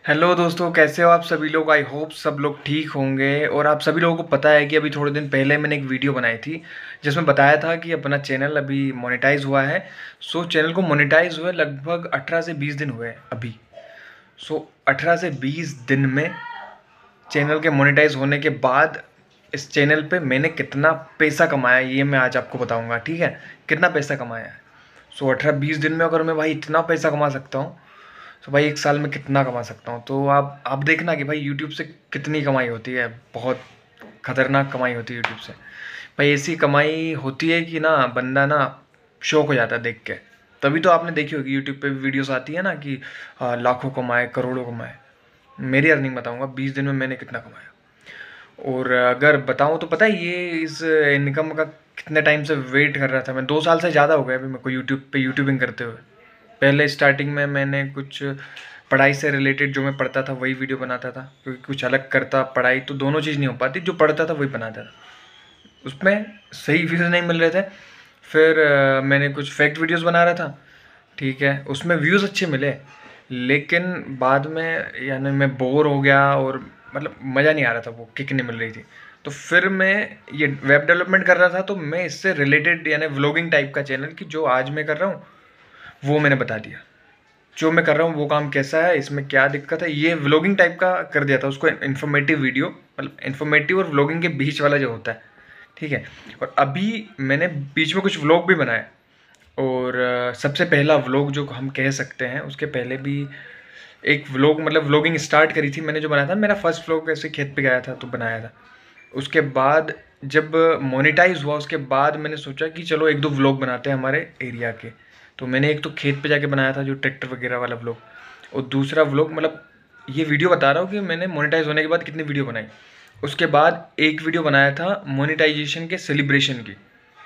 Hello दोस्तों, कैसे हो आप सभी लोग। आई होप सब लोग ठीक होंगे। और आप सभी लोगों को पता है कि अभी थोड़े दिन पहले मैंने एक वीडियो बनाई थी जिसमें बताया था कि अपना चैनल अभी मोनेटाइज हुआ है। सो चैनल को मोनेटाइज हुए लगभग 18 से 20 दिन हुए हैं अभी। सो 18 से 20 दिन में चैनल के मोनेटाइज होने के बाद इस चैनल पे मैंने कितना पैसा कमाया ये मैं आज आपको बताऊंगा, ठीक है। कितना पैसा कमाया है। सो 18-20 दिन में अगर मैं भाई इतना पैसा कमा सकता हूँ तो भाई एक साल में कितना कमा सकता हूँ। तो आप देखना कि भाई यूट्यूब से कितनी कमाई होती है। बहुत खतरनाक कमाई होती है यूट्यूब से। भाई ऐसी कमाई होती है कि ना बंदा ना शौक हो जाता है देख के। तभी तो आपने देखी होगी यूट्यूब पे वीडियोस आती है ना कि लाखों कमाए, करोड़ों कमाए। मेरी अर्निंग बताऊंगा 20 दिन में मैंने कितना कमाया। और अगर बताऊं तो पता है ये इस इनकम का कितने टाइम से वेट कर रहा था मैं। 2 साल से ज़्यादा हो गया अभी मेरे को यूट्यूब पे यूट्यूबिंग करते हुए। पहले स्टार्टिंग में मैंने कुछ पढ़ाई से रिलेटेड जो मैं पढ़ता था वही वीडियो बनाता था, क्योंकि कुछ अलग करता पढ़ाई तो दोनों चीज़ नहीं हो पाती। जो पढ़ता था वही बनाता था, उसमें सही व्यूज़ नहीं मिल रहे थे। फिर मैंने कुछ फैक्ट वीडियोस बना रहा था, ठीक है, उसमें व्यूज़ अच्छे मिले। लेकिन बाद में यानी मैं बोर हो गया और मतलब मज़ा नहीं आ रहा था, वो किक नहीं मिल रही थी। तो फिर मैं ये वेब डेवलपमेंट कर रहा था, तो मैं इससे रिलेटेड यानी व्लॉगिंग टाइप का चैनल की जो आज मैं कर रहा हूँ वो मैंने बता दिया। जो मैं कर रहा हूँ वो काम कैसा है, इसमें क्या दिक्कत है, ये व्लॉगिंग टाइप का कर दिया था उसको। इन्फॉर्मेटिव वीडियो, मतलब इन्फॉर्मेटिव और व्लॉगिंग के बीच वाला जो होता है, ठीक है। और अभी मैंने बीच में कुछ व्लॉग भी बनाए। और सबसे पहला व्लॉग जो हम कह सकते हैं, उसके पहले भी एक व्लॉग मतलब व्लॉगिंग स्टार्ट करी थी मैंने जो बनाया था। मेरा फर्स्ट व्लॉग ऐसे खेत पे गया था तो बनाया था। उसके बाद जब मोनेटाइज हुआ उसके बाद मैंने सोचा कि चलो एक दो व्लॉग बनाते हैं हमारे एरिया के। तो मैंने एक तो खेत पे जाके बनाया था जो ट्रैक्टर वगैरह वाला व्लॉग। और दूसरा व्लॉग मतलब ये वीडियो बता रहा हूँ कि मैंने मोनेटाइज होने के बाद कितनी वीडियो बनाई। उसके बाद एक वीडियो बनाया था मोनेटाइजेशन के सेलिब्रेशन की।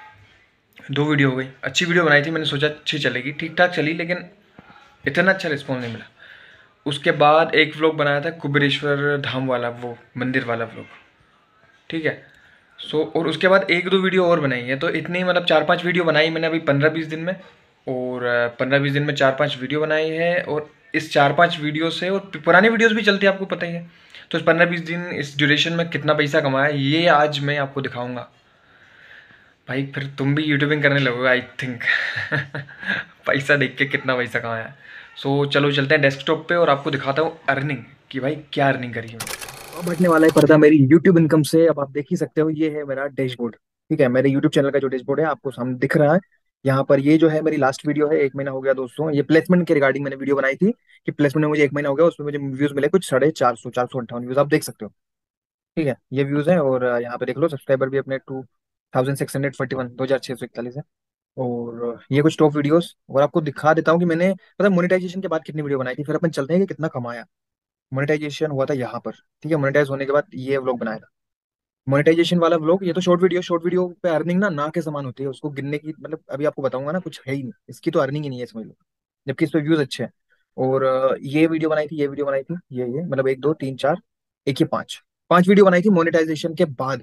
दो वीडियो हो गई। अच्छी वीडियो बनाई थी, मैंने सोचा अच्छी चलेगी, ठीक ठाक चली, लेकिन इतना अच्छा रिस्पॉन्स नहीं मिला। उसके बाद एक व्लॉग बनाया था कुबेरेश्वर धाम वाला, वो मंदिर वाला व्लॉग, ठीक है। और उसके बाद एक दो वीडियो और बनाई है। तो इतनी मतलब 4-5 वीडियो बनाई मैंने अभी 15-20 दिन में। और 15-20 दिन में 4-5 वीडियो बनाई है। और इस 4-5 वीडियो से और पुरानी वीडियोस भी चलती है, आपको पता ही है। तो इस 15-20 दिन इस ड्यूरेशन में कितना पैसा कमाया ये आज मैं आपको दिखाऊंगा। भाई फिर तुम भी यूट्यूबिंग करने लगोगे आई थिंक। पैसा देख के कितना पैसा कमाया है। चलो चलते हैं डेस्कटॉप पे और आपको दिखाता हूँ अर्निंग कि भाई क्या अर्निंग करी है मैंने। अब हटने वाला है पर्दा मेरी यूट्यूब इनकम से। अब आप देख ही सकते हो, ये है मेरा डैशबोर्ड। ठीक है, मेरे यूट्यूब चैनल का जो डैशबोर्ड है आपको सामने दिख रहा है। यहाँ पर ये जो है मेरी लास्ट वीडियो है, 1 महीना हो गया दोस्तों। ये प्लेसमेंट के रिगार्डिंग मैंने वीडियो बनाई थी कि प्लेसमेंट में मुझे 1 महीना हो गया, उसमें मुझे व्यूज मिले कुछ 450, 458 व्यूज आप देख सकते हो। ठीक है, ये व्यूज है। और यहाँ पे देख लो सब्सक्राइबर भी अपने 2641, 2641 है। और ये कुछ टॉप वीडियोस। और आपको दिखा देता हूँ कि मैंने पता मोनेटाइजेशन के बाद कितनी वीडियो बनाई थी, फिर अपन चलते हैं कि कितना कमाया। मोनेटाइजेशन हुआ था यहाँ पर, ठीक है। मोनेटाइज होने के बाद ये व्लॉग बनाया था, मोनेटाइजेशन वाला व्लॉग। ये तो शॉर्ट वीडियो पे अर्निंग ना ना के समान होती है, उसको गिनने की मतलब अभी आपको बताऊंगा ना, कुछ है ही नहीं, इसकी तो अर्निंग ही नहीं है समझ लो। जबकि इस पे व्यूज अच्छे हैं। और ये वीडियो बनाई थी, ये वीडियो बनाई थी, ये मतलब एक दो तीन चार, एक ये पांच, पांच वीडियो बनाई थी मोनेटाइजेशन के बाद।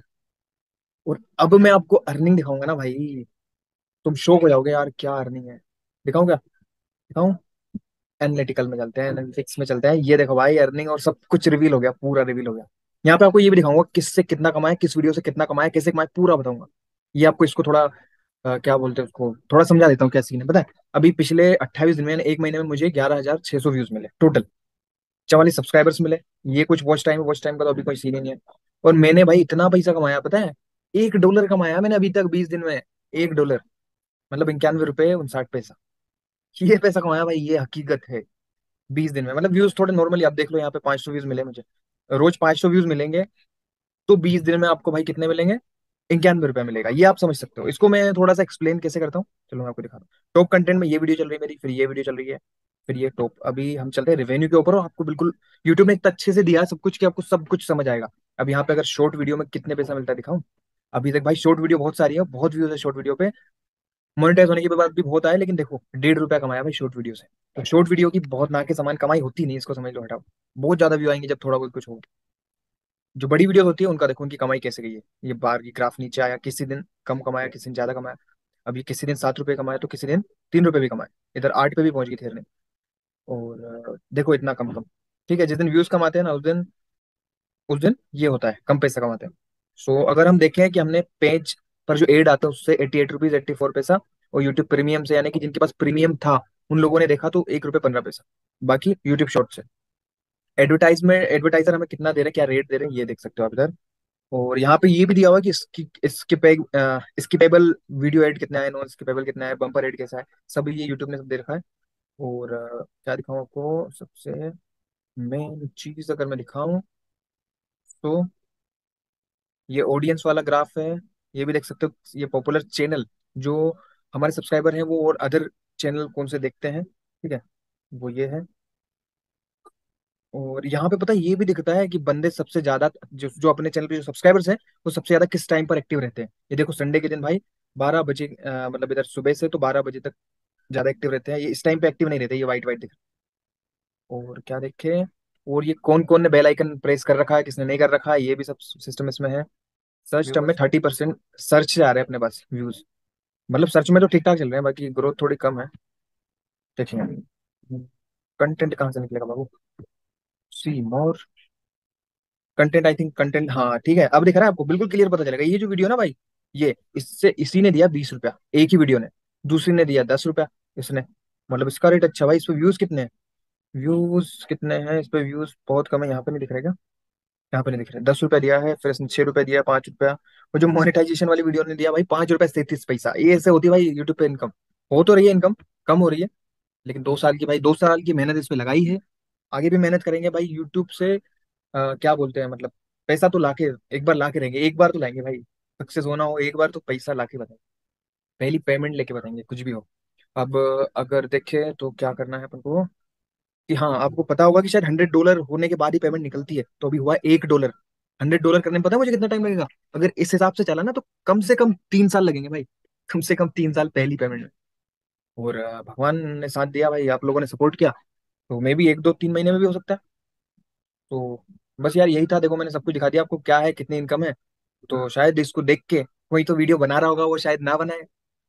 और अब मैं आपको अर्निंग दिखाऊंगा ना भाई, तुम शौक हो जाओगे यार क्या अर्निंग है। दिखाऊं क्या, दिखाऊं। एनालिटिकल में चलते हैं, एनालिटिक्स में चलते हैं। ये देखो भाई अर्निंग और सब कुछ रिवील हो गया, पूरा रिवील हो गया। यहाँ पे आपको ये भी दिखाऊंगा किससे कितना कमाया, किस वीडियो से कितना कमाया, कैसे कमाया, पूरा बताऊंगा। ये आपको इसको थोड़ा क्या बोलते हैं उसको, थोड़ा समझा देता हूँ क्या सीन है पता है। अभी पिछले 28 दिन में 1 महीने में मुझे 11,600 व्यूज मिले टोटल, 44 सब्सक्राइबर्स मिले। ये कुछ वॉच टाइम का तो अभी कोई सीन ही नहीं है। और मैंने भाई इतना पैसा कमाया पता है, $1 कमाया मैंने अभी तक 20 दिन में। $1 मतलब 91 रुपये 59 पैसा। ये पैसा कमाया भाई, ये हकीकत है। 20 दिन में मतलब व्यूज थोड़े नॉर्मली आप देख लो, यहाँ पे 500 व्यूज मिले मुझे। रोज 500 व्यूज मिलेंगे, तो 20 दिन में आपको भाई कितने मिलेंगे, 91 रुपये मिलेगा। ये आप समझ सकते हो। इसको मैं थोड़ा सा एक्सप्लेन कैसे करता हूँ, चलो मैं आपको दिखाता हूँ। टॉप कंटेंट में ये वीडियो चल रही है मेरी, फिर ये वीडियो चल रही है, फिर ये टॉप। अभी हम चलते हैं रेवेन्यू के ऊपर, और आपको बिल्कुल यूट्यूब ने इतना अच्छे से दिया है सब कुछ कि आपको सब कुछ समझ आएगा। अब यहाँ पे अगर शॉर्ट वीडियो में कितने पैसा मिलता है दिखाऊं। अभी तक भाई शॉर्ट वीडियो बहुत सारी है, बहुत व्यूज है शॉर्ट वीडियो पे। मोनेटाइज होने के बाद भी बहुत आए, लेकिन देखो 1.5 रुपया कमाया भाई शॉर्ट वीडियो से। तो शॉर्ट वीडियो की बहुत ना के समान कमाई होती नहीं, इसको समझ लो, हटाओ। बहुत ज्यादा व्यू आएंगे जब थोड़ा बहुत कुछ हो। जो बड़ी वीडियो होती है उनका देखो उनकी कमाई कैसे गई है। ये बार की ग्राफ नीचे आया, किसी दिन कम कमाया, किसी दिन ज्यादा कमाया। अभी किसी दिन 7 रुपये कमाया, तो किसी दिन 3 रुपये भी कमाए। इधर 8 पे भी पहुंच गई थी earning। और देखो इतना कम कम। ठीक है, जिस दिन व्यूज कमाते हैं ना उस दिन ये होता है, कम पैसा कमाते हैं। सो अगर हम देखें कि हमने पेज पर जो एड आता है उससे 88 रुपीज 84 पैसा, और यूट्यूब प्रीमियम से यानी कि जिनके पास प्रीमियम था उन लोगों ने देखा तो 1 रुपये 15 पैसा, बाकी यूट्यूब शॉर्ट से। एडवर्टाइजर हमें कितना दे रहे हैं, क्या रेट दे रहे हैं, ये देख सकते हो आप इधर। और यहाँ पे ये भी दिया हुआ है कि स्किपेबल वीडियो एड कितना है, नॉन स्किपेबल कितना है, बम्पर एड कैसा है, सब ये यूट्यूब ने सब दे रखा है। और क्या दिखाऊं आपको, सबसे मेन चीज अगर मैं दिखाऊं तो ये ऑडियंस वाला ग्राफ है। ये भी देख सकते हो, ये पॉपुलर चैनल जो हमारे सब्सक्राइबर हैं वो और अदर चैनल कौन से देखते हैं, ठीक है, वो ये है। और यहाँ पे पता है ये भी दिखता है कि बंदे सबसे ज्यादा जो जो अपने चैनल पे जो सब्सक्राइबर्स हैं वो सबसे ज्यादा किस टाइम पर एक्टिव रहते हैं। ये देखो संडे के दिन भाई 12 बजे, मतलब इधर सुबह से तो 12 बजे तक ज्यादा एक्टिव रहते हैं, ये इस टाइम पे एक्टिव नहीं रहते, ये वाइट वाइट दिख रहा है। और क्या देखे, और ये कौन कौन ने बेल आइकन प्रेस कर रखा है, किसने नहीं कर रखा है, ये भी सब सिस्टम इसमें है। सर्च टर्म में 30% सर्च से आ रहे हैं अपने पास व्यूज, मतलब सर्च में तो ठीक ठाक चल रहे हैं, बाकी ग्रोथ थोड़ी कम है। देखिए कंटेंट कहाँ से निकलेगा बाबू, see more content, I think content, हाँ ठीक है, अब दिख रहा है आपको, बिल्कुल क्लियर पता चलेगा। ये जो वीडियो ना भाई, ये इससे इसी ने दिया 20 रुपया एक ही वीडियो ने, दूसरी ने दिया 10 रुपया इसने, मतलब इसका रेट अच्छा भाई। इस पे व्यूज कितने हैं, व्यूज कितने हैं इस पे, व्यूज बहुत कम है, यहाँ पे नहीं दिख रहा क्या, यहाँ पे नहीं दिख रहा। 10 रुपया दिया है, फिर इसने 6 रुपया दिया, 5 रुपया। और जो मोनेटाइजेशन वाली वीडियो ने दिया भाई 5 रुपया 33 पैसा, ये ऐसे होती है भाई यूट्यूब पे इनकम। हो तो रही है इनकम, कम हो रही है, लेकिन 2 साल की भाई, 2 साल की मेहनत इस पे लगाई है, आगे भी मेहनत करेंगे भाई यूट्यूब से। क्या बोलते हैं मतलब, पैसा तो लाके एक बार लाके रहेंगे, एक बार तो लाएंगे भाई, सक्सेस होना हो एक बार तो पैसा लाके बताएंगे, पहली पेमेंट लेके बताएंगे कुछ भी हो। अब अगर देखें तो क्या करना है अपन को, कि हाँ आपको पता होगा कि शायद $100 होने के बाद ही पेमेंट निकलती है, तो अभी हुआ $1। $100 करने में पता है मुझे कितना टाइम लगेगा, अगर इस हिसाब से चला ना तो कम से कम 3 साल लगेंगे भाई, कम से कम 3 साल पहली पेमेंट में। और भगवान ने साथ दिया भाई, आप लोगों ने सपोर्ट किया, तो मे भी 1 2 3 महीने में भी हो सकता है। तो बस यार यही था, देखो मैंने सब कुछ दिखा दिया आपको, क्या है कितनी इनकम है। तो शायद इसको देख के कोई तो वीडियो बना रहा होगा, वो शायद ना बनाए,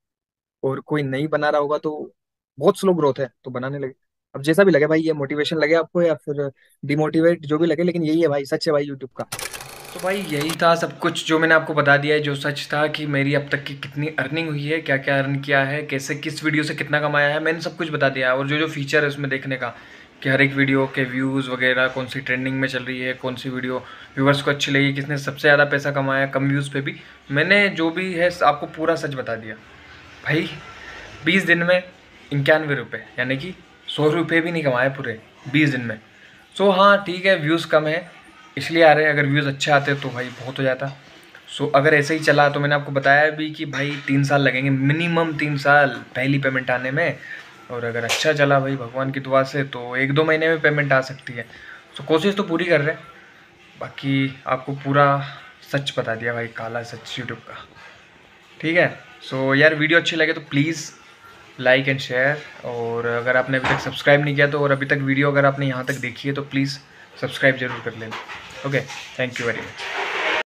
और कोई नहीं बना रहा होगा तो बहुत स्लो ग्रोथ है तो बनाने लगे। अब जैसा भी लगे भाई, ये मोटिवेशन लगे आपको या फिर डिमोटिवेट, जो भी लगे, लेकिन यही है भाई, सच है भाई यूट्यूब का। तो भाई यही था सब कुछ जो मैंने आपको बता दिया है, जो सच था कि मेरी अब तक की कितनी अर्निंग हुई है, क्या क्या अर्न किया है, कैसे किस वीडियो से कितना कमाया है, मैंने सब कुछ बता दिया है। और जो जो फीचर है उसमें देखने का, कि हर एक वीडियो के व्यूज़ वगैरह, कौन सी ट्रेंडिंग में चल रही है, कौन सी वीडियो व्यूवर्स को अच्छी लगी, किसने सबसे ज़्यादा पैसा कमाया कम व्यूज़ पे भी, मैंने जो भी है आपको पूरा सच बता दिया भाई। 20 दिन में 91 रुपये, यानी कि 100 रुपये भी नहीं कमाए पूरे 20 दिन में। सो हाँ ठीक है, व्यूज़ कम है इसलिए आ रहे हैं, अगर व्यूज़ अच्छे आते तो भाई बहुत हो जाता। सो अगर ऐसे ही चला तो मैंने आपको बताया भी कि भाई 3 साल लगेंगे, मिनिमम 3 साल पहली पेमेंट आने में। और अगर अच्छा चला भाई भगवान की दुआ से तो 1 2 महीने में पेमेंट आ सकती है। सो कोशिश तो पूरी कर रहे हैं, बाकी आपको पूरा सच बता दिया भाई, काला सच यूट्यूब का। ठीक है, सो यार वीडियो अच्छी लगे तो प्लीज़ लाइक एंड शेयर, और अगर आपने अभी तक सब्सक्राइब नहीं किया तो, और अभी तक वीडियो अगर आपने यहाँ तक देखी है तो प्लीज़ सब्सक्राइब जरूर कर लेना। Okay, thank you very much.